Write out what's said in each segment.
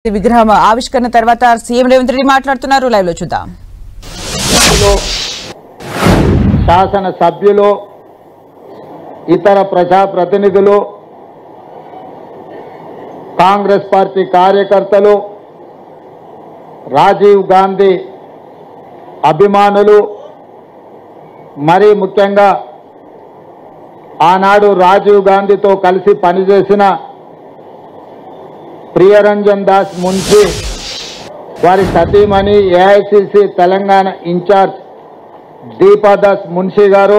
విగ్రహం ఆవిష్కరణ తర్వాత సీఎం రేవంత్ రెడ్డి మాట్లాడుతున్నారు. లైవ్ లో చూద్దాం. శాసన సభ్యులు, ఇతర ప్రజాప్రతినిధులు, కాంగ్రెస్ పార్టీ కార్యకర్తలు, రాజీవ్ గాంధీ అభిమానులు, మరీ ముఖ్యంగా ఆనాడు రాజీవ్ గాంధీతో కలిసి పనిచేసిన ప్రియరంజన్ దాస్ మున్షి, వారి సతీమణి ఏఐసిసి తెలంగాణ ఇన్ఛార్జ్ దీపాదాస్ మున్షి గారు,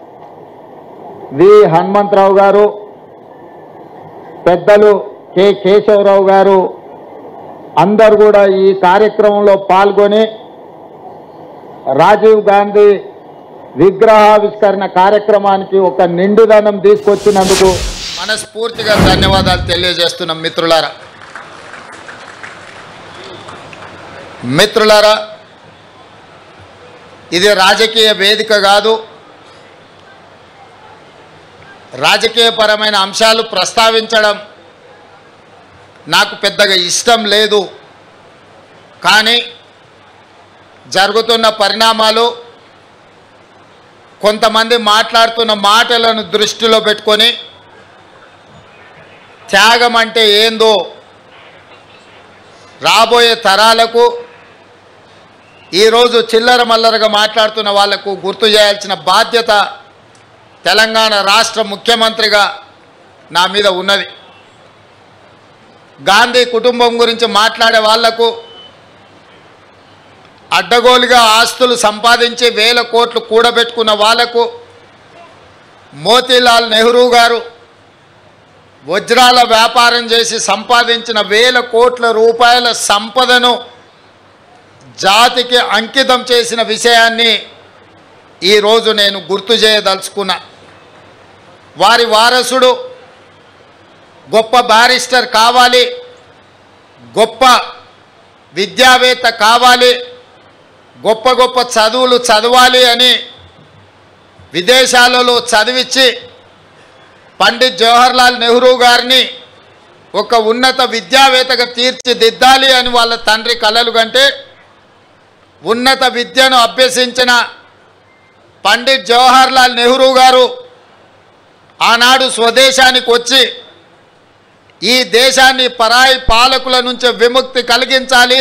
వి హనుమంతరావు గారు, పెద్దలు కె కేశవరావు గారు అందరూ కూడా ఈ కార్యక్రమంలో పాల్గొని రాజీవ్ గాంధీ విగ్రహావిష్కరణ కార్యక్రమానికి ఒక నిండుదనం తీసుకొచ్చినందుకు మనస్ఫూర్తిగా ధన్యవాదాలు తెలియజేస్తున్నాం. మిత్రులారా, ఇది రాజకీయ వేదిక కాదు. రాజకీయపరమైన అంశాలు ప్రస్తావించడం నాకు పెద్దగా ఇష్టం లేదు. కానీ జరుగుతున్న పరిణామాలు, కొంతమంది మాట్లాడుతున్న మాటలను దృష్టిలో పెట్టుకొని త్యాగం అంటే ఏందో రాబోయే తరాలకు, ఈరోజు చిల్లర మల్లరగా మాట్లాడుతున్న వాళ్లకు గుర్తు చేయాల్సిన బాధ్యత తెలంగాణ రాష్ట్ర ముఖ్యమంత్రిగా నా మీద ఉన్నది. గాంధీ కుటుంబం గురించి మాట్లాడే వాళ్లకు, అడ్డగోలుగా ఆస్తులు సంపాదించి వేల కోట్లు కూడబెట్టుకున్న వాళ్లకు, మోతీలాల్ నెహ్రూ గారు వజ్రాల వ్యాపారం చేసి సంపాదించిన వేల కోట్ల రూపాయల సంపదను జాతికి అంకితం చేసిన విషయాన్ని ఈరోజు నేను గుర్తు చేయదలుచుకున్నా. వారి వారసుడు గొప్ప బారిస్టర్ కావాలి, గొప్ప విద్యావేత్త కావాలి, గొప్ప గొప్ప చదువులు చదవాలి అని విదేశాలలో చదివించి పండిత్ జవహర్లాల్ నెహ్రూ గారిని ఒక ఉన్నత విద్యావేత్తగా తీర్చిదిద్దాలి అని వాళ్ళ తండ్రి కలలు కంటే, ఉన్నత విద్యను అభ్యసించిన పండిత్ జవహర్లాల్ నెహ్రూ గారు ఆనాడు స్వదేశానికి వచ్చి ఈ దేశాన్ని పరాయి పాలకుల నుంచి విముక్తి కలిగించాలి,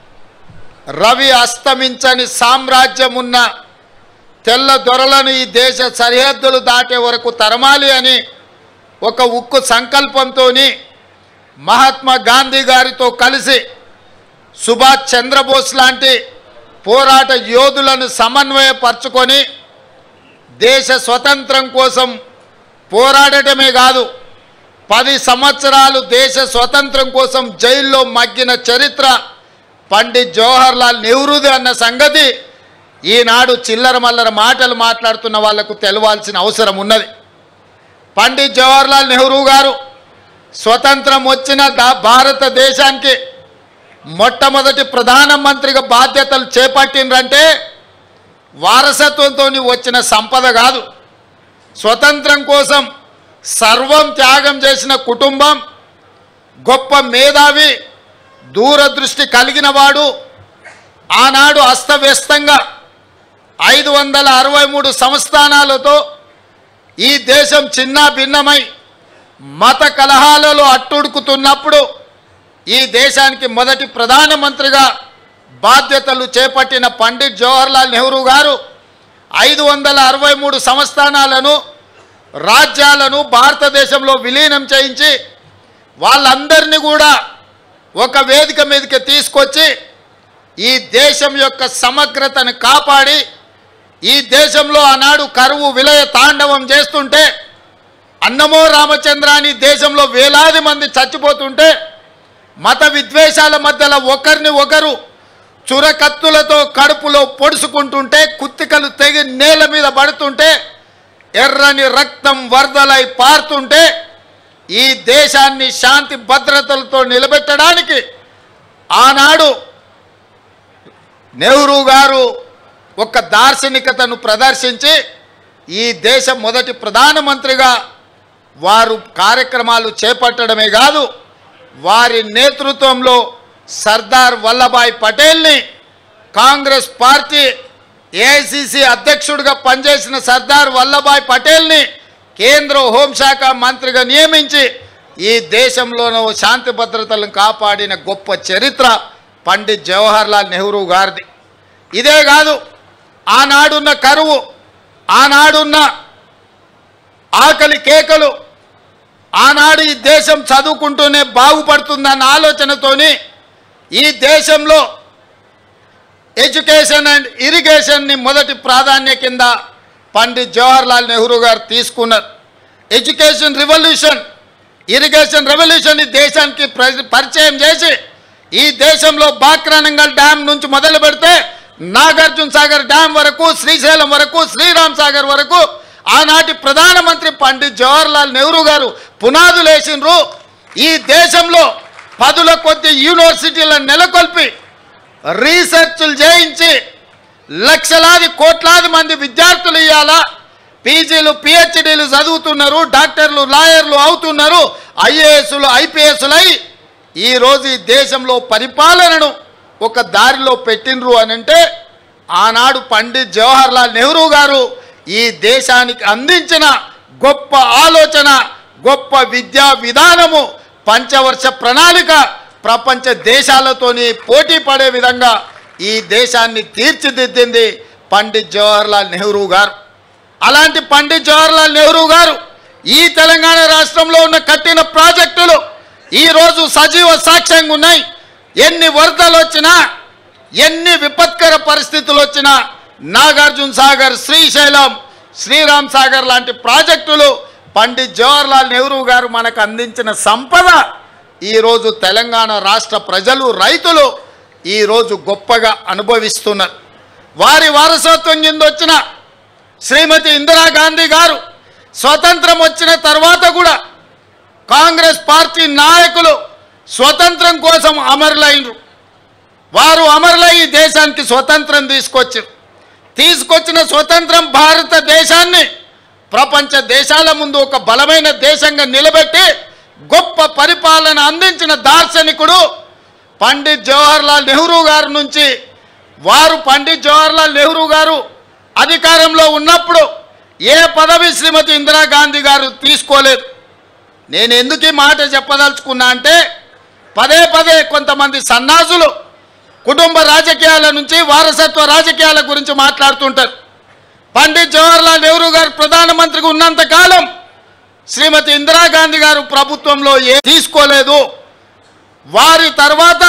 రవి అస్తమించని సామ్రాజ్యం ఉన్న తెల్ల దొరలను ఈ దేశ సరిహద్దులు దాటే వరకు తరమాలి అని ఒక ఉక్కు సంకల్పంతో మహాత్మా గాంధీ గారితో కలిసి సుభాష్ చంద్రబోస్ లాంటి పోరాట యోధులను సమన్వయపరచుకొని దేశ స్వతంత్రం కోసం పోరాడటమే కాదు, 10 సంవత్సరాలు దేశ స్వతంత్రం కోసం జైల్లో మగ్గిన చరిత్ర పండిత్ జవహర్లాల్ నెహ్రూది అన్న సంగతి ఈనాడు చిల్లర మల్లర మాటలు మాట్లాడుతున్న వాళ్లకు తెలవాల్సిన అవసరం ఉన్నది. పండిత్ జవహర్లాల్ నెహ్రూ గారు స్వతంత్రం వచ్చిన భారతదేశానికి మొట్టమొదటి ప్రధానమంత్రిగా బాధ్యతలు చేపట్టినరంటే వారసత్వంతో వచ్చిన సంపద కాదు. స్వతంత్రం కోసం సర్వం త్యాగం చేసిన కుటుంబం, గొప్ప మేధావి, దూరదృష్టి కలిగిన వాడు. ఆనాడు అస్తవ్యస్తంగా 563 సంస్థానాలతో ఈ దేశం చిన్న భిన్నమై మత కలహాలలో అట్టుడుకుతున్నప్పుడు ఈ దేశానికి మొదటి ప్రధానమంత్రిగా బాధ్యతలు చేపట్టిన పండిత్ జవహర్లాల్ నెహ్రూ గారు 563 సంస్థానాలను, రాజ్యాలను భారతదేశంలో విలీనం చేయించి వాళ్ళందరినీ కూడా ఒక వేదిక మీదకి తీసుకొచ్చి ఈ దేశం యొక్క సమగ్రతను కాపాడి, ఈ దేశంలో ఆనాడు కరువు విలయ తాండవం చేస్తుంటే, అన్నమో రామచంద్రాని దేశంలో వేలాది మంది చచ్చిపోతుంటే, మత విద్వేషాల మధ్యలో ఒకరిని ఒకరు చురకత్తులతో కడుపులో పొడుచుకుంటుంటే, కుత్తికలు తెగి నేల మీద పడుతుంటే, ఎర్రని రక్తం వరదలై పారుతుంటే, ఈ దేశాన్ని శాంతి భద్రతలతో నిలబెట్టడానికి ఆనాడు నెహ్రూ గారు ఒక దార్శనికతను ప్రదర్శించి ఈ దేశ మొదటి ప్రధానమంత్రిగా వారు కార్యక్రమాలు చేపట్టడమే కాదు, వారి నేతృత్వంలో సర్దార్ వల్లభాయ్ పటేల్ని, కాంగ్రెస్ పార్టీ ఏఐసిసి అధ్యక్షుడిగా పనిచేసిన సర్దార్ వల్లభాయ్ పటేల్ని కేంద్ర హోంశాఖ మంత్రిగా నియమించి ఈ దేశంలోనూ శాంతి భద్రతలను కాపాడిన గొప్ప చరిత్ర పండిత్ జవహర్లాల్ నెహ్రూ గారిది. ఇదే కాదు, ఆనాడున్న కరువు, ఆనాడున్న ఆకలి కేకలు, ఆనాడు ఈ దేశం చదువుకుంటూనే బాగుపడుతుందన్న ఆలోచనతోని ఈ దేశంలో ఎడ్యుకేషన్ అండ్ ఇరిగేషన్ని మొదటి ప్రాధాన్య కింద పండిత్ జవహర్లాల్ నెహ్రూ గారు తీసుకున్నారు. ఎడ్యుకేషన్ రెవల్యూషన్, ఇరిగేషన్ రెవల్యూషన్ ఈ దేశానికి పరిచయం చేసి ఈ దేశంలో బాక్రానంగల్ డ్యామ్ నుంచి మొదలు పెడితే నాగార్జున సాగర్ డ్యామ్ వరకు, శ్రీశైలం వరకు, శ్రీరామ్ సాగర్ వరకు ఆనాటి ప్రధానమంత్రి పండిత్ జవహర్లాల్ నెహ్రూ గారు పునాదులు వేసినారు. ఈ దేశంలో పదుల కొద్ది యూనివర్సిటీలను నెలకొల్పి రీసెర్చ్లు చేయించి లక్షలాది కోట్లాది మంది విద్యార్థులు ఇవాళ పీజీలు పిహెచ్డీలు చదువుతున్నారు, డాక్టర్లు లాయర్లు అవుతున్నారు, ఐఏఎస్లు ఐపీఎస్లై ఈరోజు ఈ దేశంలో పరిపాలనను ఒక దారిలో పెట్టినరు అని అంటే ఆనాడు పండిత్ జవహర్లాల్ నెహ్రూ గారు ఈ దేశానికి అందించిన గొప్ప ఆలోచన, గొప్ప విద్యా విధానము, పంచవర్ష ప్రణాళిక ప్రపంచ దేశాలతోని పోటీ పడే విధంగా ఈ దేశాన్ని తీర్చిదిద్దింది పండిత్ జవహర్లాల్ నెహ్రూ గారు. అలాంటి పండిత్ జవహర్లాల్ నెహ్రూ గారు ఈ తెలంగాణ రాష్ట్రంలో ఉన్న కట్టిన ప్రాజెక్టులు ఈరోజు సజీవ సాక్ష్యంగా ఉన్నాయి. ఎన్ని వరదలు వచ్చినా, ఎన్ని విపత్కర పరిస్థితులు వచ్చినా నాగార్జున సాగర్, శ్రీశైలం, శ్రీరామ్ సాగర్ లాంటి ప్రాజెక్టులు పండిత్ జవహర్లాల్ నెహ్రూ గారు మనకు అందించిన సంపద ఈరోజు తెలంగాణ రాష్ట్ర ప్రజలు, రైతులు ఈరోజు గొప్పగా అనుభవిస్తున్నారు. వారి వారసత్వం కింద వచ్చిన శ్రీమతి ఇందిరాగాంధీ గారు స్వతంత్రం వచ్చిన తర్వాత కూడా కాంగ్రెస్ పార్టీ నాయకులు స్వతంత్రం కోసం అమరులైనరు. వారు అమరులై ఈ దేశానికి స్వతంత్రం తీసుకొచ్చిన స్వతంత్రం భారతదేశాన్ని ప్రపంచ దేశాల ముందు ఒక బలమైన దేశంగా నిలబెట్టి గొప్ప పరిపాలన అందించిన దార్శనికుడు పండిత్ జవహర్లాల్ నెహ్రూ గారి నుంచి వారు పండిత్ జవహర్లాల్ నెహ్రూ గారు అధికారంలో ఉన్నప్పుడు ఏ పదవి శ్రీమతి ఇందిరాగాంధీ గారు తీసుకోలేదు. నేను ఎందుకు ఈ మాట చెప్పదలుచుకున్నా అంటే పదే పదే కొంతమంది సన్నాసులు కుటుంబ రాజకీయాల నుంచి వారసత్వ రాజకీయాల గురించి మాట్లాడుతుంటారు. పండిత్ జవహర్లాల్ నెహ్రూ గారు ప్రధానమంత్రిగా ఉన్నంత కాలం శ్రీమతి ఇందిరాగాంధీ గారు ప్రభుత్వంలో తీసుకోలేదు. వారి తర్వాత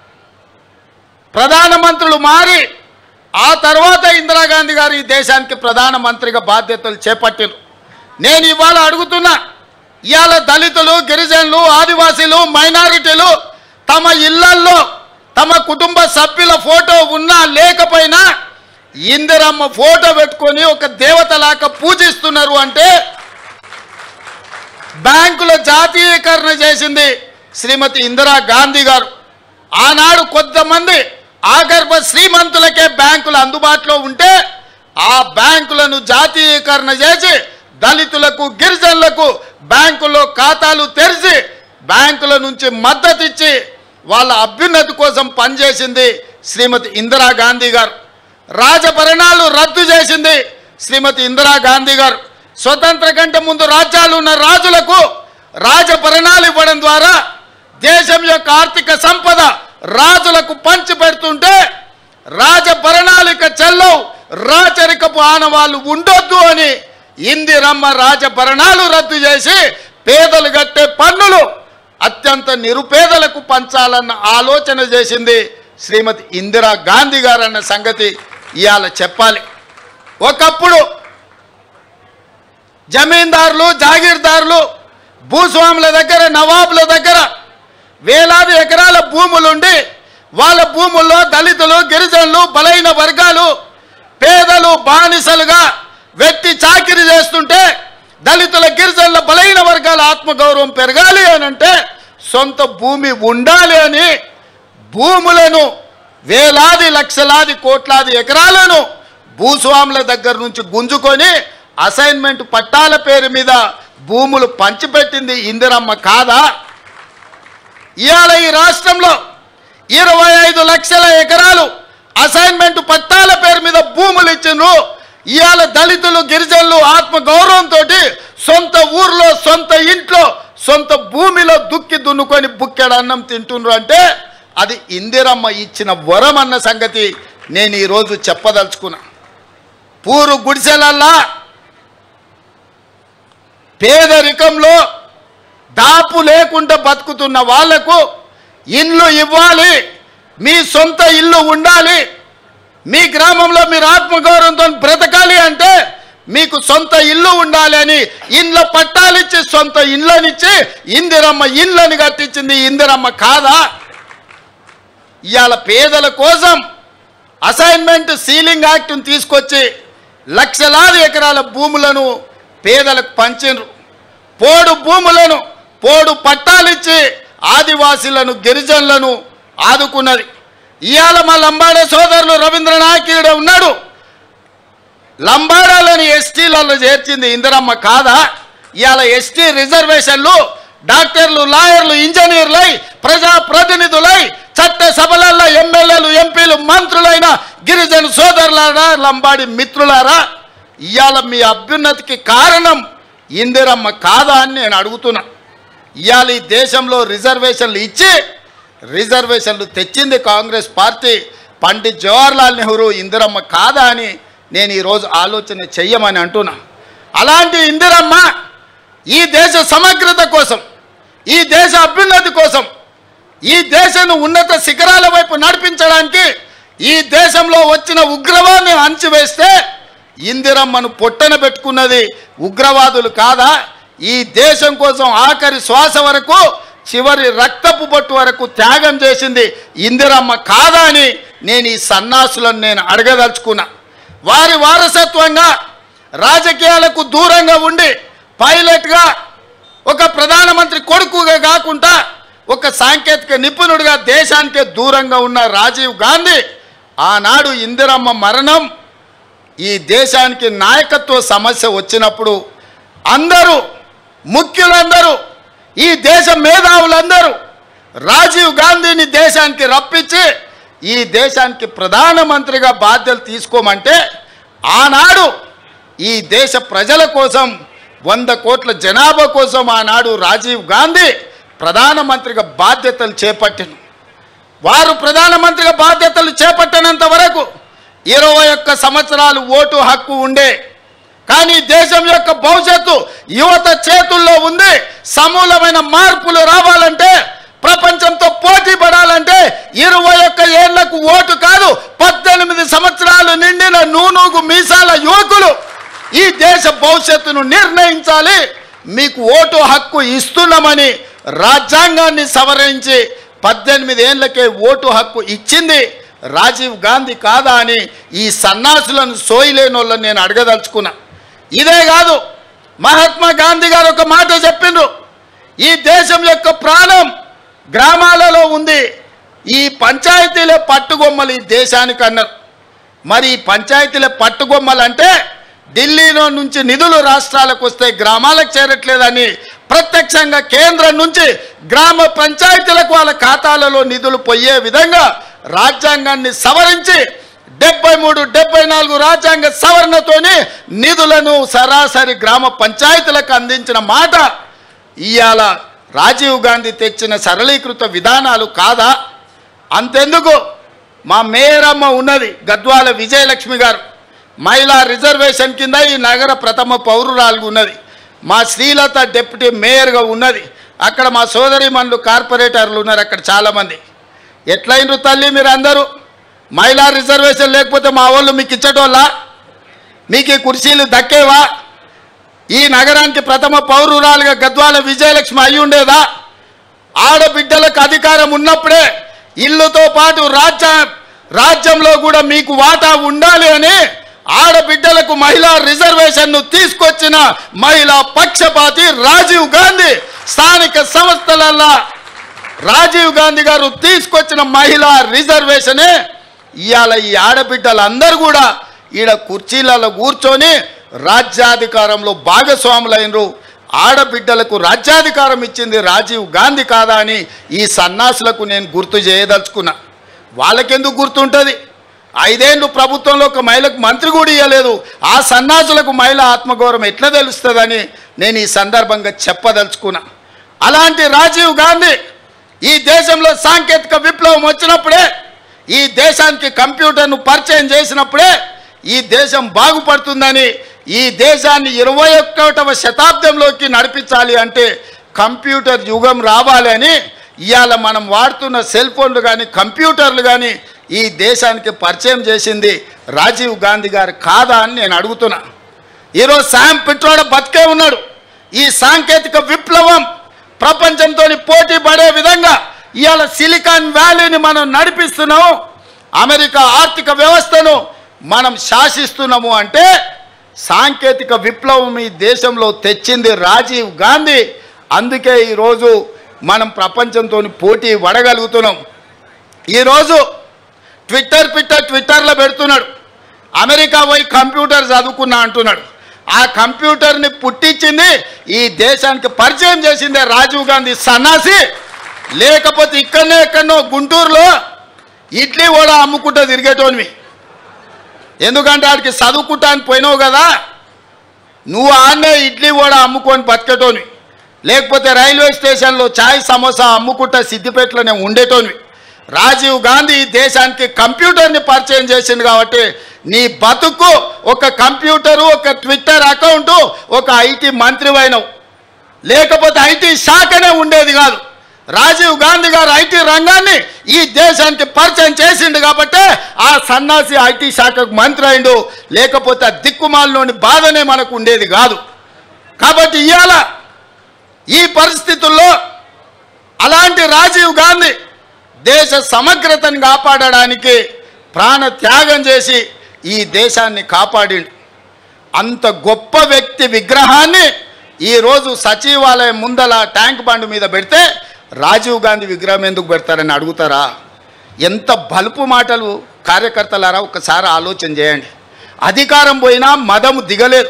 ప్రధానమంత్రులు మారి ఆ తర్వాత ఇందిరాగాంధీ గారు ఈ దేశానికి ప్రధానమంత్రిగా బాధ్యతలు చేపట్టారు. నేను ఇవాళ అడుగుతున్నా, ఇవాళ దళితులు, గిరిజనులు, ఆదివాసీలు, మైనారిటీలు తమ ఇళ్లల్లో తమ కుటుంబ సభ్యుల ఫోటో ఉన్నా లేకపోయినా ఇందిరమ్మ ఫోటో పెట్టుకొని ఒక దేవతలాగా పూజిస్తున్నారు అంటే బ్యాంకుల జాతీయకరణ చేసింది శ్రీమతి ఇందిరాగాంధీ గారు. ఆనాడు కొంతమంది ఆగర్భ శ్రీమంతులకే బ్యాంకులు అందుబాటులో ఉంటే ఆ బ్యాంకులను జాతీయకరణ చేసి దళితులకు, గిరిజనులకు బ్యాంకుల్లో ఖాతాలు తెరిచి బ్యాంకుల నుంచి మద్దతు ఇచ్చి వాళ్ళ అభ్యున్నతి కోసం పనిచేసింది శ్రీమతి ఇందిరాగాంధీ గారు. రాజభరణాలు రద్దు చేసింది శ్రీమతి ఇందిరాగాంధీ గారు. స్వతంత్ర కంటే ముందు రాజ్యాలు ఉన్న రాజులకు రాజభరణాలు ఇవ్వడం ద్వారా దేశం యొక్క ఆర్థిక సంపద రాజులకు పంచి పెడుతుంటే రాజభరణాలు ఇక చెల్లవు, రాచరికపు ఆనవాళ్ళు ఉండొద్దు అని ఇందిరమ్మ రాజభరణాలు రద్దు చేసి పేదలు కట్టే పన్నులు అత్యంత నిరుపేదలకు పంచాలన్న ఆలోచన చేసింది శ్రీమతి ఇందిరాగాంధీ గారు అన్న సంగతి ఇవాళ చెప్పాలి. ఒకప్పుడు జమీందారులు, జాగీర్దారులు, భూస్వాముల దగ్గర, నవాబుల దగ్గర వేలాది ఎకరాల భూములుండి వాళ్ళ భూముల్లో దళితులు, గిరిజనులు, బలైన వర్గాలు, పేదలు బానిసలుగా వెట్టి చాకిరి చేస్తుంటే దళితుల, గిరిజనుల, బలైన వర్గాల ఆత్మగౌరవం పెరగాలి అని అంటే సొంత భూమి ఉండాలి అని భూములను వేలాది, లక్షలాది, కోట్లాది ఎకరాలను భూస్వాముల దగ్గర నుంచి గుంజుకొని అసైన్మెంట్ పట్టాల పేరు మీద భూములు పంచిపెట్టింది ఇందిరమ్మ కాదా? ఇవాళ ఈ రాష్ట్రంలో 25 లక్షల ఎకరాలు అసైన్మెంట్ పట్టాల పేరు మీద భూములు ఇచ్చిండ్రు. ఇవాళ దళితులు గిరిజనులు ఆత్మగౌరవంతో సొంత ఊర్లో సొంత ఇంట్లో సొంత భూమిలో దుక్కి దున్నుకొని బుక్కెడు అన్నం తింటుండ్రు అంటే అది ఇందిరమ్మ ఇచ్చిన వరం అన్న సంగతి నేను ఈరోజు చెప్పదలుచుకున్నా. పూరు గుడిసెలల్లా పేదరికంలో దాపు లేకుండా బతుకుతున్న వాళ్లకు ఇల్లు ఇవ్వాలి, మీ సొంత ఇల్లు ఉండాలి, మీ గ్రామంలో మీరు ఆత్మగౌరవంతో బ్రతకాలి అంటే మీకు సొంత ఇల్లు ఉండాలి అని ఇండ్ల పట్టాలిచ్చి సొంత ఇళ్ళనిచ్చి ఇందిరమ్మ ఇళ్ళని కట్టించింది ఇందిరమ్మ కాదా? ఇవాళ పేదల కోసం అసైన్మెంట్ సీలింగ్ యాక్ట్ను తీసుకొచ్చి లక్షలాది ఎకరాల భూములను పేదలకు పంచిండ్రు. పోడు భూములను పోడు పట్టాలిచ్చి ఆదివాసీలను గిరిజనులను ఆదుకున్నది. ఇవాళ మా లంబాడ సోదరులు రవీంద్రనాథ్ ఉన్నాడు. లంబాడాలని ఎస్టీలలో చేర్చింది ఇందిరమ్మ కాదా? ఇవాళ ఎస్టీ రిజర్వేషన్లు డాక్టర్లు లాయర్లు ఇంజనీర్లై ప్రజాప్రతినిధులై చట్ట సభలలో ఎమ్మెల్యేలు ఎంపీలు మంత్రులైన గిరిజన సోదరులారా లంబాడి మిత్రులారా ఇవాళ మీ అభ్యున్నతికి కారణం ఇందిరమ్మ కాదా అని నేను అడుగుతున్నా. ఇవాళ ఈ దేశంలో రిజర్వేషన్లు ఇచ్చి రిజర్వేషన్లు తెచ్చింది కాంగ్రెస్ పార్టీ. పండిత్ జవహర్లాల్ నెహ్రూ ఇందిరమ్మ కాదా అని నేను ఈరోజు ఆలోచన చెయ్యమని అంటున్నా. అలాంటి ఇందిరమ్మ ఈ దేశ సమగ్రత కోసం, ఈ దేశ అభ్యున్నతి కోసం, ఈ దేశాన్ని ఉన్నత శిఖరాల వైపు నడిపించడానికి ఈ దేశంలో వచ్చిన ఉగ్రవాదాన్ని అణచివేస్తే ఇందిరమ్మను పొట్టన పెట్టుకున్నది ఉగ్రవాదులు కాదా? ఈ దేశం కోసం ఆఖరి శ్వాస వరకు చివరి రక్తపు బొట్టు వరకు త్యాగం చేసింది ఇందిరమ్మ కాదా అని నేను ఈ సన్నాసులను నేను అడగదలుచుకున్నా. వారి వారసత్వంగా రాజకీయాలకు దూరంగా ఉండి పైలట్గా ఒక ప్రధానమంత్రి కొడుకుగా కాకుండా ఒక సాంకేతిక నిపుణుడిగా దేశానికే దూరంగా ఉన్న రాజీవ్ గాంధీ ఆనాడు ఇందిరమ్మ మరణం ఈ దేశానికి నాయకత్వ సమస్య వచ్చినప్పుడు అందరూ ముఖ్యులందరూ ఈ దేశ మేధావులందరూ రాజీవ్ గాంధీని దేశానికి రప్పించి ఈ దేశానికి ప్రధానమంత్రిగా బాధ్యతలు తీసుకోమంటే ఆనాడు ఈ దేశ ప్రజల కోసం 100 కోట్ల జనాభా కోసం ఆనాడు రాజీవ్ గాంధీ ప్రధానమంత్రిగా బాధ్యతలు చేపట్టిన వారు ప్రధానమంత్రిగా బాధ్యతలు చేపట్టినంత వరకు 21 సంవత్సరాలు ఓటు హక్కు ఉండే. కానీ దేశం యొక్క భవిష్యత్తు యువత చేతుల్లో ఉంది. సమూలమైన మార్పులు రావాలంటే ప్రపంచంతో పోటీ పడాలంటే 21 ఏళ్లకు ఓటు కాదు 18 సంవత్సరాలు నిండిన నూనూగు మీసాల యువకులు ఈ దేశ భవిష్యత్తును నిర్ణయించాలి. మీకు ఓటు హక్కు ఇస్తున్నామని రాజ్యాంగాన్ని సవరించి 18 ఏళ్లకే ఓటు హక్కు ఇచ్చింది రాజీవ్ గాంధీ కాదా అని ఈ సన్నాసులను సోయిలేని వాళ్ళని నేను అడగదలుచుకున్నా. ఇదే కాదు, మహాత్మా గాంధీ గారు ఒక మాట చెప్పిండ్రు, ఈ దేశం యొక్క ప్రాణం గ్రామాలలో ఉంది, ఈ పంచాయతీలే పట్టుగొమ్మలు ఈ దేశానికి అన్నారు. మరి ఈ పంచాయతీలే పట్టుగొమ్మలు అంటే ఢిల్లీలో నుంచి నిధులు రాష్ట్రాలకు వస్తే గ్రామాలకు చేరట్లేదని ప్రత్యక్షంగా కేంద్రం నుంచి గ్రామ పంచాయతీలకు వాళ్ళ ఖాతాలలో నిధులు పోయే విధంగా రాజ్యాంగాన్ని సవరించి 73, 74 రాజ్యాంగ సవరణతోని నిధులను సరాసరి గ్రామ పంచాయతీలకు అందించిన మాట ఇవాళ రాజీవ్ గాంధీ తెచ్చిన సరళీకృత విధానాలు కాదా? అంతెందుకు, మా మేయరమ్మ ఉన్నది గద్వాల విజయలక్ష్మి గారు, మహిళా రిజర్వేషన్ కింద ఈ నగర ప్రథమ పౌరురాలు ఉన్నది. మా శ్రీలత డిప్యూటీ మేయర్గా ఉన్నది. అక్కడ మా సోదరిమణులు కార్పొరేటర్లు ఉన్నారు అక్కడ చాలామంది. ఎట్లయినరు తల్లి మీరు అందరూ? మహిళా రిజర్వేషన్ లేకపోతే మా వాళ్ళు మీకు ఇచ్చటోళ్ళ? మీకు ఈ కుర్చీలు దక్కేవా? ఈ నగరానికి ప్రథమ పౌరురాలుగా గద్వాల విజయలక్ష్మి అయి ఉండేదా? ఆడబిడ్డలకు అధికారం ఉన్నప్పుడే ఇల్లుతో పాటు రాజ్యంలో కూడా మీకు వాటా ఉండాలి అని ఆడబిడ్డలకు మహిళా రిజర్వేషన్ను తీసుకొచ్చిన మహిళా పక్షపాతి రాజీవ్ గాంధీ. స్థానిక సంస్థలల్లో రాజీవ్ గాంధీ గారు తీసుకొచ్చిన మహిళా రిజర్వేషనే ఇవాళ ఈ ఆడబిడ్డలందరూ కూడా ఈడ కుర్చీలలో కూర్చొని రాజ్యాధికారంలో భాగస్వాములైనరు. ఆడబిడ్డలకు రాజ్యాధికారం ఇచ్చింది రాజీవ్ గాంధీ కాదా అని ఈ సన్నాసులకు నేను గుర్తు చేయదలుచుకున్నా. వాళ్ళకెందుకు గుర్తుంటుంది? 5 ఏళ్ళు ప్రభుత్వంలో ఒక మహిళకు మంత్రి కూడా ఇవ్వలేదు. ఆ సన్నాసులకు మహిళ ఆత్మగౌరవం ఎట్లా తెలుస్తుందని నేను ఈ సందర్భంగా చెప్పదలుచుకున్నా. అలాంటి రాజీవ్ గాంధీ ఈ దేశంలో సాంకేతిక విప్లవం వచ్చినప్పుడే, ఈ దేశానికి కంప్యూటర్ను పరిచయం చేసినప్పుడే ఈ దేశం బాగుపడుతుందని, ఈ దేశాన్ని 21వ శతాబ్దంలోకి నడిపించాలి అంటే కంప్యూటర్ యుగం రావాలి అని ఇవాళ మనం వాడుతున్న సెల్ ఫోన్లు కానీ కంప్యూటర్లు కానీ ఈ దేశానికి పరిచయం చేసింది రాజీవ్ గాంధీ గారు కాదా అని నేను అడుగుతున్నా. ఈరోజు శామ్ పిట్రోడా బతికే ఉన్నాడు. ఈ సాంకేతిక విప్లవం ప్రపంచంతో పోటీ పడే విధంగా ఇవాళ సిలికాన్ వ్యాలీని మనం నడిపిస్తున్నాము, అమెరికా ఆర్థిక వ్యవస్థను మనం శాసిస్తున్నాము అంటే సాంకేతిక విప్లవం ఈ దేశంలో తెచ్చింది రాజీవ్ గాంధీ. అందుకే ఈరోజు మనం ప్రపంచంతో పోటీ పడగలుగుతున్నాం. ఈరోజు ట్విట్టర్లో పెడుతున్నాడు, అమెరికా పోయి కంప్యూటర్ చదువుకున్నా అంటున్నాడు. ఆ కంప్యూటర్ని పుట్టించింది, ఈ దేశానికి పరిచయం చేసిందే రాజీవ్ గాంధీ సన్నాసి. లేకపోతే ఎక్కడో గుంటూరులో ఇడ్లీ కూడా అమ్ముకుంటూ తిరిగేటోనివి. ఎందుకంటే వాడికి చదువుకుంటానికి పోయినావు కదా, నువ్వు ఆన్నే ఇడ్లీ కూడా అమ్ముకొని బతికేటోనివి. లేకపోతే రైల్వే స్టేషన్లో ఛాయ్ సమోసా అమ్ముకుంటా సిద్దిపేటలోనే ఉండేటోనివి. రాజీవ్ గాంధీ ఈ దేశానికి కంప్యూటర్ని పరిచయం చేసింది కాబట్టి నీ బతుకు ఒక కంప్యూటరు, ఒక ట్విట్టర్ అకౌంటు, ఒక ఐటీ మంత్రివైనవు. లేకపోతే ఐటీ శాఖనే ఉండేది కాదు. రాజీవ్ గాంధీ గారు ఐటీ రంగాన్ని ఈ దేశానికి పరిచయం చేసిండు కాబట్టి ఆ సన్నాసి ఐటీ శాఖకు మంత్రి అయిండు. లేకపోతే ఆ దిక్కుమాలలోని బాధనే మనకు ఉండేది కాదు. కాబట్టి ఇవాళ ఈ పరిస్థితుల్లో అలాంటి రాజీవ్ గాంధీ దేశ సమగ్రతను కాపాడడానికి ప్రాణ త్యాగం చేసి ఈ దేశాన్ని కాపాడిండు. అంత గొప్ప వ్యక్తి విగ్రహాన్ని ఈరోజు సచివాలయం ముందల ట్యాంక్ బండ్ మీద పెడితే రాజీవ్ గాంధీ విగ్రహం ఎందుకు పెడతారని అడుగుతారా? ఎంత బలుపు మాటలు కార్యకర్తలారా, ఒకసారి ఆలోచన చేయండి. అధికారం పోయినా మదము దిగలేదు.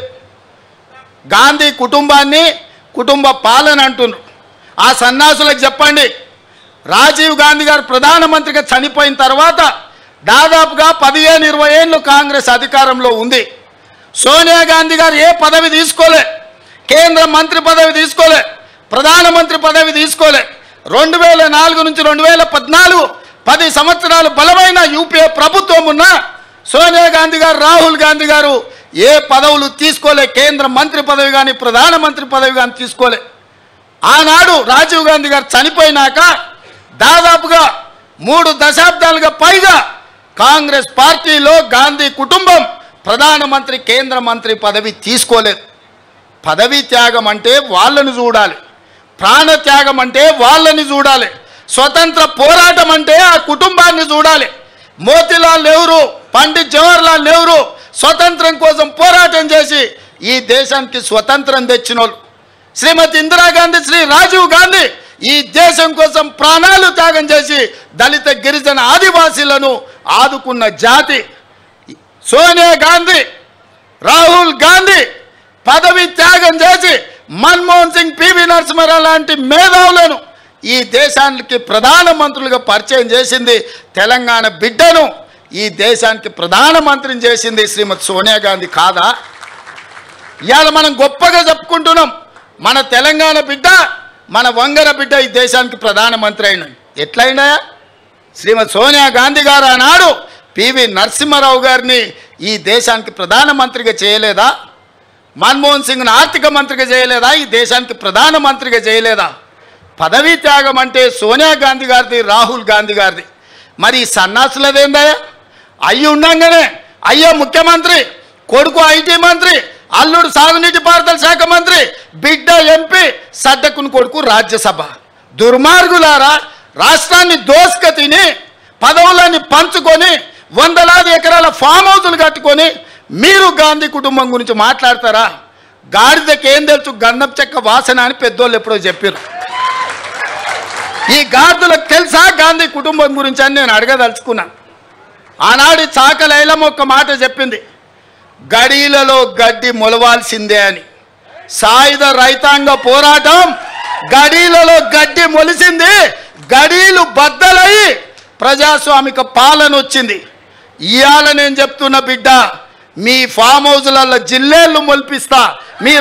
గాంధీ కుటుంబాన్ని కుటుంబ పాలన అంటున్నారు. ఆ సన్నాసులకు చెప్పండి, రాజీవ్ గాంధీ గారు ప్రధానమంత్రిగా చనిపోయిన తర్వాత దాదాపుగా 15-20 ఏళ్ళు కాంగ్రెస్ అధికారంలో ఉంది. సోనియా గాంధీ గారు ఏ పదవి తీసుకోలే, కేంద్ర మంత్రి పదవి తీసుకోలే, ప్రధానమంత్రి పదవి తీసుకోలే. 2004 నుంచి 2014 10 సంవత్సరాలు బలమైన యూపీఏ ప్రభుత్వం ఉన్న సోనియా గాంధీ గారు, రాహుల్ గాంధీ గారు ఏ పదవులు తీసుకోలే. కేంద్ర మంత్రి పదవి కానీ ప్రధానమంత్రి పదవి కానీ తీసుకోలే. ఆనాడు రాజీవ్ గాంధీ గారు చనిపోయినాక దాదాపుగా 3 దశాబ్దాలుగా పైగా కాంగ్రెస్ పార్టీలో గాంధీ కుటుంబం ప్రధానమంత్రి, కేంద్ర మంత్రి పదవి తీసుకోలేదు. పదవి త్యాగం అంటే వాళ్ళని చూడాలి, ప్రాణ త్యాగం అంటే వాళ్ళని చూడాలి, స్వతంత్ర పోరాటం అంటే ఆ కుటుంబాన్ని చూడాలి. మోతీలాల్ నెహ్రూ, పండిత్ జవహర్లాల్ నెహ్రూ స్వతంత్రం కోసం పోరాటం చేసి ఈ దేశానికి స్వతంత్రం తెచ్చిన వాళ్ళు. శ్రీమతి ఇందిరాగాంధీ, శ్రీ రాజీవ్ గాంధీ ఈ దేశం కోసం ప్రాణాలు త్యాగం చేసి దళిత గిరిజన ఆదివాసీలను ఆదుకున్న జాతి. సోనియా గాంధీ, రాహుల్ గాంధీ పదవి త్యాగం చేసి మన్మోహన్ సింగ్, పివి నరసింహారావు లాంటి మేధావులను ఈ దేశానికి ప్రధానమంత్రులుగా పరిచయం చేసింది. తెలంగాణ బిడ్డను ఈ దేశానికి ప్రధానమంత్రిని చేసింది శ్రీమతి సోనియా గాంధీ కాదా? ఇవాళ మనం గొప్పగా చెప్పుకుంటున్నాం, మన తెలంగాణ బిడ్డ, మన వంగర బిడ్డ ఈ దేశానికి ప్రధానమంత్రి అయిన. ఎట్లయినా శ్రీమతి సోనియా గాంధీ గారు ఆనాడు పివి నరసింహారావు గారిని ఈ దేశానికి ప్రధానమంత్రిగా చేయలేదా? మన్మోహన్ సింగ్ను ఆర్థిక మంత్రిగా చేయలేదా? ఈ దేశానికి ప్రధానమంత్రిగా చేయలేదా? పదవీ త్యాగం అంటే సోనియా గాంధీ గారిది, రాహుల్ గాంధీ గారిది. మరి ఈ సన్నాసులదేందయ్యా? అయ్యి ఉండంగానే అయ్యో ముఖ్యమంత్రి, కొడుకు ఐటీ మంత్రి, అల్లుడు సాగునీటి పారుదల శాఖ మంత్రి, బిడ్డ ఎంపీ, సడ్డకుని కొడుకు రాజ్యసభ. దుర్మార్గులారా, రాష్ట్రాన్ని దోసుక తిని పదవులని పంచుకొని వందలాది ఎకరాల ఫామ్ హౌజులు కట్టుకొని మీరు గాంధీ కుటుంబం గురించి మాట్లాడతారా? గాడిదకి ఏం తెలుసు గంధం చెక్క వాసన అని పెద్దోళ్ళు ఎప్పుడో చెప్పారు. ఈ గాడిదలకు తెలుసా గాంధీ కుటుంబం గురించి అని నేను అడగదలుచుకున్నాను. ఆనాడు చాకలైలం ఒక మాట చెప్పింది, గడీలలో గడ్డి మొలవాల్సిందే అని. సాయుధ రైతాంగ పోరాటం గడీలలో గడ్డి మొలిసింది, గడీలు బద్దలయ్యి ప్రజాస్వామిక పాలన వచ్చింది. ఇవాళ నేను చెప్తున్న బిడ్డ, మీ ఫామ్ హౌస్లలో జిల్లేళ్ళు మొలిపిస్తా. మీరు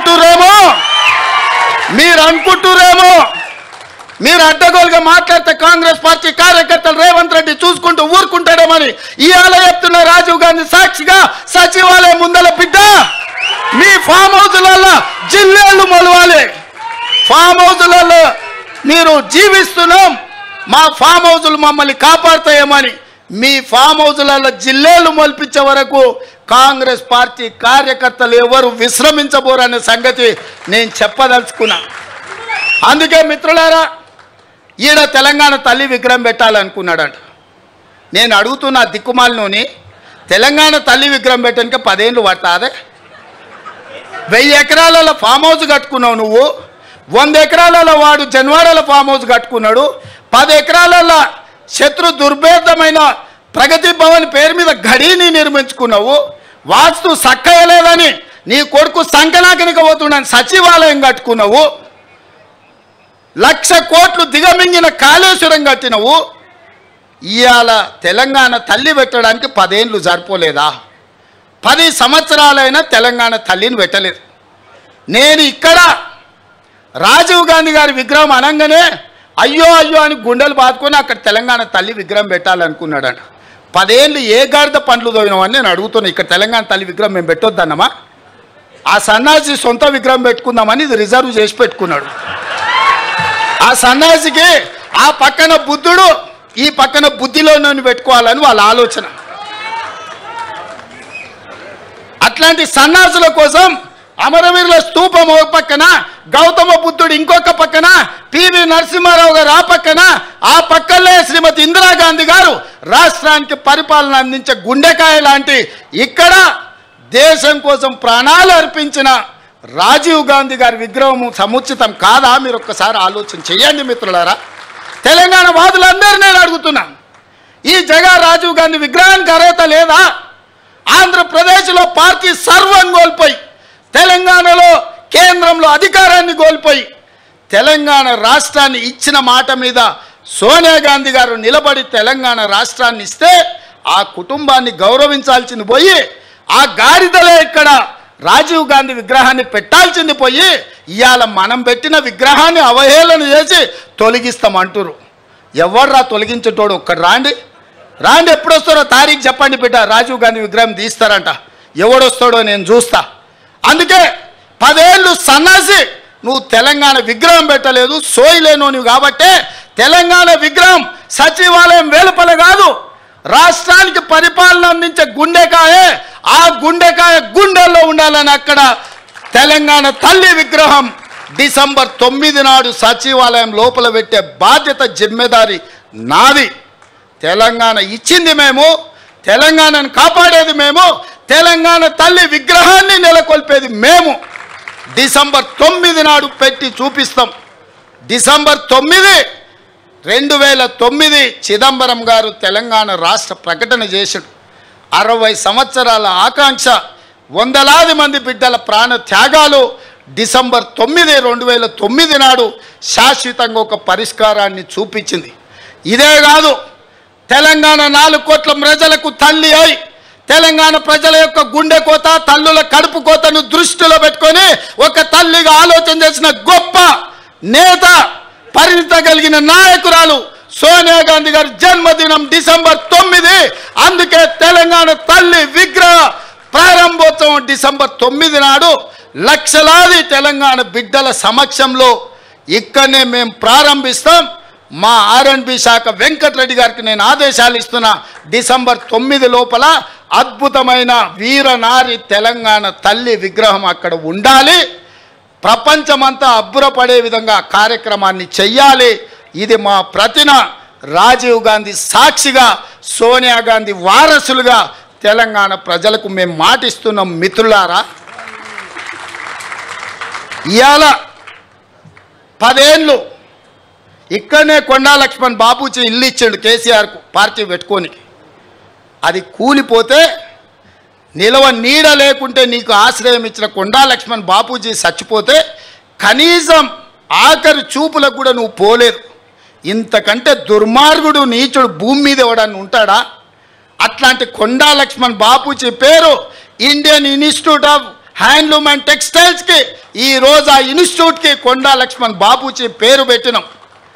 అనుకుంటురేమో మీరు అడ్డగోలుగా మాట్లాడితే కాంగ్రెస్ పార్టీ కార్యకర్తలు రేవంత్ రెడ్డి చూసుకుంటూ ఊరుకుంటాడేమని ఇవాళ చెప్తున్న రాజీవ్ గాంధీ సాక్షిగా సచివాలయం ముందల బిడ్డ, మీ ఫామ్ హౌస్లలో జిల్లేళ్ళు మొలవాలి. ఫామ్ హౌస్లలో మీరు జీవిస్తున్నాం, మా ఫామ్ హౌస్లు మమ్మల్ని కాపాడుతాయేమని మీ ఫామ్ హౌస్లలో జిల్లేలు మొలిపించే వరకు కాంగ్రెస్ పార్టీ కార్యకర్తలు ఎవరు విశ్రమించబోరనే సంగతి నేను చెప్పదలుచుకున్నా. అందుకే మిత్రులారా, ఈడ తెలంగాణ తల్లి విగ్రహం పెట్టాలనుకున్నాడంట. నేను అడుగుతున్నా దిక్కుమాలినోని, తెలంగాణ తల్లి విగ్రహం పెట్టడానికి 10 ఏళ్ళు పడతాదే? 1000 ఎకరాలలో ఫామ్ హౌస్ కట్టుకున్నావు నువ్వు, 100 ఎకరాలలో వాడు జన్వాడల ఫామ్ హౌస్ కట్టుకున్నాడు, 10 ఎకరాలలో శత్రు దుర్భేదమైన ప్రగతి భవన్ పేరు మీద గడిని నిర్మించుకున్నావు. వాస్తు సక్కయలేదని నీ కొడుకు సంకనాకనికి పోతున్నాను సచివాలయం కట్టుకున్నావు. 1,00,000 కోట్లు దిగమింగిన కాళేశ్వరం కట్టినవు. ఇవాళ తెలంగాణ తల్లి పెట్టడానికి 10 ఏళ్ళు సరిపోలేదా? 10 సంవత్సరాలైనా తెలంగాణ తల్లిని పెట్టలేదు. నేను ఇక్కడ రాజీవ్ గాంధీ గారి విగ్రహం అనగానే అయ్యో అయ్యో అని గుండెలు బాదుకొని అక్కడ తెలంగాణ తల్లి విగ్రహం పెట్టాలనుకున్నాడట. 10 ఏళ్ళు ఏ గాడిద పండ్లు తోగినామని నేను అడుగుతున్నా. ఇక్కడ తెలంగాణ తల్లి విగ్రహం మేము పెట్టొద్దన్నమా? ఆ సన్నాసి సొంత విగ్రహం పెట్టుకుందామని ఇది రిజర్వ్ చేసి పెట్టుకున్నాడు. ఆ సన్నాసికి ఆ పక్కన బుద్ధుడు, ఈ పక్కన బుద్ధిలోనూ పెట్టుకోవాలని వాళ్ళ ఆలోచన. అట్లాంటి సన్నాసుల కోసం అమరవీరుల స్తూపం ఒక పక్కన, గౌతమ బుద్ధుడు ఇంకొక పక్కన, పివి నరసింహారావు గారు ఆ పక్కన, ఆ పక్కనే శ్రీమతి ఇందిరాగాంధీ గారు రాష్ట్రానికి పరిపాలన అందించే గుండెకాయ లాంటి ఇక్కడ దేశం కోసం ప్రాణాలు అర్పించిన రాజీవ్ గాంధీ గారి విగ్రహం సముచితం కాదా? మీరు ఒక్కసారి ఆలోచన చేయండి మిత్రులారా. తెలంగాణ వాదులందరూ నేను అడుగుతున్నాను, ఈ జగ రాజీవ్ గాంధీ విగ్రహానికి అర్హత లేదా? ఆంధ్రప్రదేశ్లో పార్టీ సర్వం కోల్పోయి, తెలంగాణలో కేంద్రంలో అధికారాన్ని కోల్పోయి, తెలంగాణ రాష్ట్రాన్ని ఇచ్చిన మాట మీద సోనియా గాంధీ గారు నిలబడి తెలంగాణ రాష్ట్రాన్ని ఇస్తే ఆ కుటుంబాన్ని గౌరవించాల్సింది పోయి, ఆ గాడిదలే ఇక్కడ రాజీవ్ గాంధీ విగ్రహాన్ని పెట్టాల్సింది పోయి ఇవాళ మనం పెట్టిన విగ్రహాన్ని అవహేళన చేసి తొలగిస్తామంటారు. ఎవర్రా తొలగించేటోడు? ఒక్కడు రాండి, ఎప్పుడు వస్తారో తారీఖు చెప్పండి బిడ్డ. రాజీవ్ గాంధీ విగ్రహం తీస్తారంట, ఎవడొస్తాడో నేను చూస్తా. అందుకే 10 ఏళ్ళు సన్నాసి నువ్వు తెలంగాణ విగ్రహం పెట్టలేదు, సోయలేను కాబట్టి తెలంగాణ విగ్రహం సచివాలయం వెలుపల కాదు, రాష్ట్రానికి పరిపాలన అందించే గుండెకాయే, ఆ గుండెకాయ గుండెల్లో ఉండాలని అక్కడ తెలంగాణ తల్లి విగ్రహం డిసెంబర్ 9 నాడు సచివాలయం లోపల పెట్టే బాధ్యత జిమ్మెదారి నాది. తెలంగాణ ఇచ్చింది మేము, తెలంగాణను కాపాడేది మేము, తెలంగాణ తల్లి విగ్రహాన్ని నెలకొల్పేది మేము. డిసెంబర్ 9 నాడు పెట్టి చూపిస్తాం. డిసెంబర్ 9, 2009 చిదంబరం గారు తెలంగాణ రాష్ట్ర ప్రకటన చేశాడు. 60 సంవత్సరాల ఆకాంక్ష, వందలాది మంది బిడ్డల ప్రాణ త్యాగాలు డిసెంబర్ 9, 2009 నాడు శాశ్వతంగా ఒక పరిష్కారాన్ని చూపించింది. ఇదే కాదు, తెలంగాణ 4 కోట్ల ప్రజలకు తల్లి అయి తెలంగాణ ప్రజల యొక్క గుండె కోత, తల్లుల కడుపు కోతను దృష్టిలో పెట్టుకొని ఒక తల్లిగా ఆలోచన చేసిన గొప్ప నేత, పరిణిత కలిగిన నాయకురాలు సోనియా గాంధీ గారి జన్మదినం డిసెంబర్ 9. అందుకే తెలంగాణ తల్లి విగ్రహ ప్రారంభోత్సవం డిసెంబర్ 9 నాడు లక్షలాది తెలంగాణ బిడ్డల సమక్షంలో ఇక్కడనే మేము ప్రారంభిస్తాం. మా R&B శాఖ వెంకటరెడ్డి గారికి నేను ఆదేశాలు ఇస్తున్నా, డిసెంబర్ 9 లోపల అద్భుతమైన వీరనారి తెలంగాణ తల్లి విగ్రహం అక్కడ ఉండాలి. ప్రపంచమంతా అబ్బురపడే విధంగా కార్యక్రమాన్ని చెయ్యాలి. ఇది మా ప్రతిన రాజీవ్ గాంధీ సాక్షిగా, సోనియా గాంధీ వారసులుగా తెలంగాణ ప్రజలకు మేము మాటిస్తున్నాం. మిత్రులారా, ఇవాళ 10 ఏళ్ళు ఇక్కడనే కొండా లక్ష్మణ్ బాబూజీ ఇల్లు ఇచ్చాడు కేసీఆర్కు పార్టీ పెట్టుకొని. అది కూలిపోతే నిలవ నీడ లేకుంటే నీకు ఆశ్రయం ఇచ్చిన కొండా లక్ష్మణ్ బాపూజీ చచ్చిపోతే కనీసం ఆఖరి చూపులకు కూడా నువ్వు పోలేదు. ఇంతకంటే దుర్మార్గుడు నీచుడు భూమి మీద ఎవడన్నా ఉంటాడా? అట్లాంటి కొండా లక్ష్మణ్ బాపూజీ పేరు Indian institute of handloom and టెక్స్టైల్స్కి ఈరోజు ఆ ఇన్స్టిట్యూట్కి కొండా లక్ష్మణ్ బాపూజీ పేరు పెట్టినాం.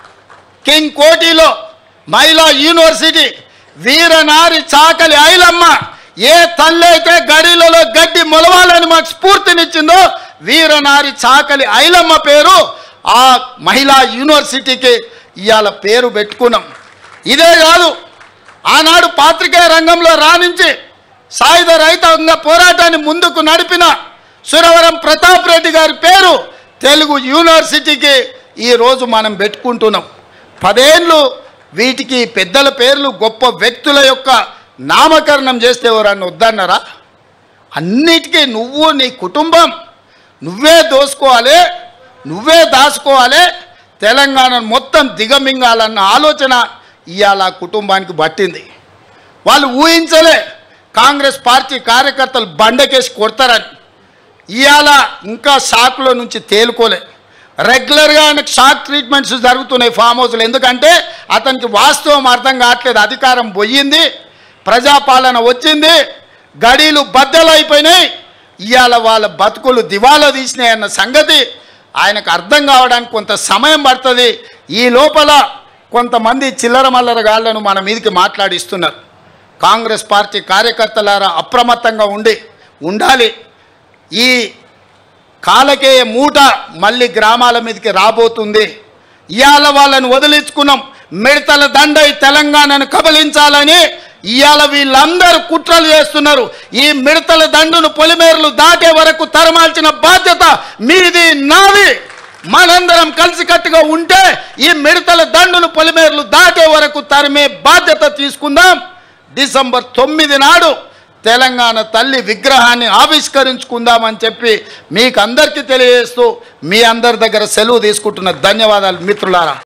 కింగ్ కోటిలో మహిళా యూనివర్సిటీ వీరనారి చాకలి ఐలమ్మ ఏ తల్లి అయితే గడిలలో గడ్డి మొలవాలని మాకు స్ఫూర్తినిచ్చిందో వీరనారి చాకలి ఐలమ్మ పేరు ఆ మహిళా యూనివర్సిటీకి ఇవాళ పేరు పెట్టుకున్నాం. ఇదే కాదు, ఆనాడు పాత్రికేయ రంగంలో రాణించి సాయుధ రైతాంగ పోరాటాన్ని ముందుకు నడిపిన సురవరం ప్రతాప్ రెడ్డి గారి పేరు తెలుగు యూనివర్సిటీకి ఈరోజు మనం పెట్టుకుంటున్నాం. 10 ఏళ్ళు వీటికి పెద్దల పేర్లు గొప్ప వ్యక్తుల యొక్క నామకరణం చేస్తే ఎవరన్నా వద్దన్నారా? అన్నిటికీ నువ్వు నీ కుటుంబం నువ్వే దోసుకోవాలి, నువ్వే దాచుకోవాలి, తెలంగాణను మొత్తం దిగమింగాలన్న ఆలోచన ఇవాళ కుటుంబానికి పట్టింది. వాళ్ళు ఊహించలే కాంగ్రెస్ పార్టీ కార్యకర్తలు బండకేసి కొడతారని. ఇవాళ ఇంకా షాక్లో నుంచి తేలుకోలే. రెగ్యులర్గా ఆయనకు షాక్ ట్రీట్మెంట్స్ జరుగుతున్నాయి ఫామ్ హౌస్లో. ఎందుకంటే అతనికి వాస్తవం అర్థం కావట్లేదు. అధికారం పోయింది, ప్రజాపాలన వచ్చింది, గడీలు బద్దలైపోయినాయి, ఇవాళ వాళ్ళ బతుకులు దివాలా తీసినాయి అన్న సంగతి ఆయనకు అర్థం కావడానికి కొంత సమయం పడుతుంది. ఈ లోపల కొంతమంది చిల్లర మల్లర గాళ్లను మన మీదకి మాట్లాడిస్తున్నారు. కాంగ్రెస్ పార్టీ కార్యకర్తలారా అప్రమత్తంగా ఉండాలి. ఈ కాలకేయ మూట మళ్ళీ గ్రామాల మీదకి రాబోతుంది. ఇవాళ వాళ్ళని వదిలించుకున్నాం. మిడతల దండై తెలంగాణను కబలించాలని ఇవాళ వీళ్ళందరూ కుట్రలు చేస్తున్నారు. ఈ మిడతల దండును పొలిమేరలు దాటే వరకు తరమాల్సిన బాధ్యత మీది, నాది. మనందరం కలిసికట్టుగా ఉంటే ఈ మిడతల దండును పొలిమేరలు దాటే వరకు తరిమే బాధ్యత తీసుకుందాం. డిసెంబర్ 9 నాడు తెలంగాణ తల్లి విగ్రహాన్ని ఆవిష్కరించుకుందామని చెప్పి మీకు అందరికీ తెలియజేస్తూ మీ అందరి దగ్గర సెలవు తీసుకుంటున్న ధన్యవాదాలు మిత్రులారా.